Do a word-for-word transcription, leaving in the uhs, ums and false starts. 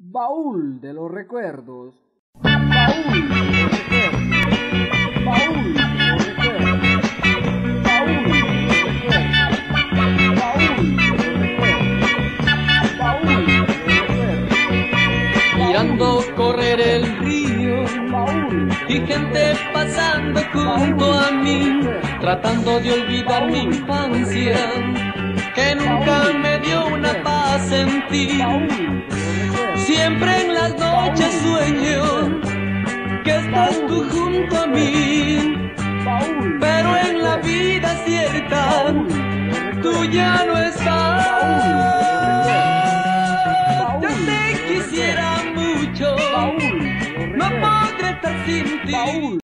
Baúl de los recuerdos. Baúl de los recuerdos. Baúl de los recuerdos. Baúl de los recuerdos. Baúl de los recuerdos. Baúl de los recuerdos. Mirando correr el río Baúl y gente pasando junto a mí, tratando de olvidar mi infancia, que nunca me dio una paz en ti. Siempre en las noches sueño que estás tú junto a mí, pero en la vida cierta tú ya no estás. Yo te quisiera mucho, no podré estar sin ti.